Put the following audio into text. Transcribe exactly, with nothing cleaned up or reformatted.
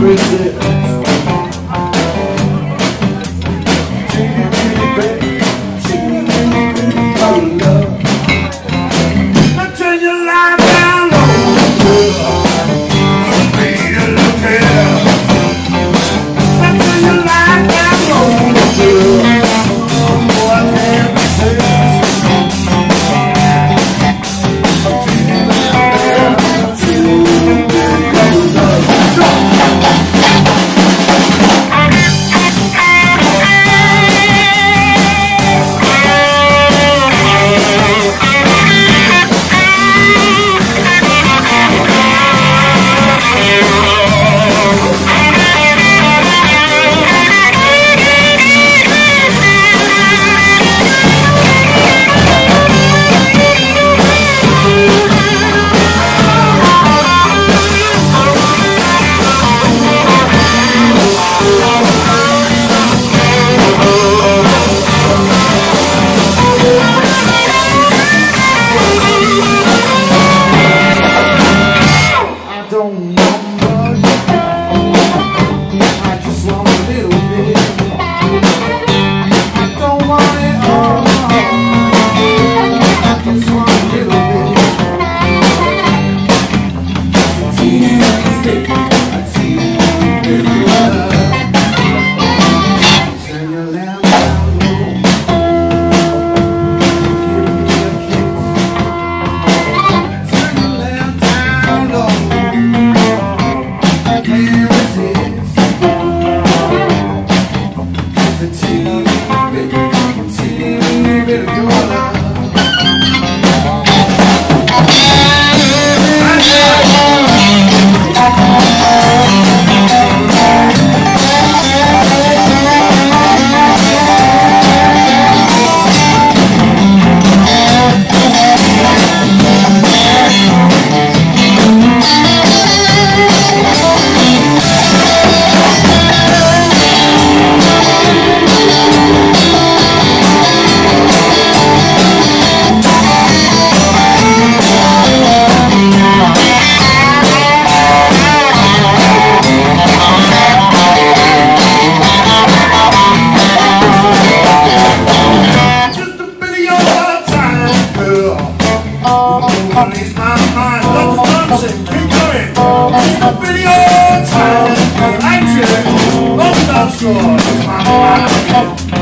resist. Teeny weeny bit, teeny weeny bit of love. Now turn your light down low, girl. Be a look here. Now turn your light down low, girl. Oh, I can't resist. It's my mind, lots of dancing, keep going. Keep the video time, action, lots of dance floor, it's my mind.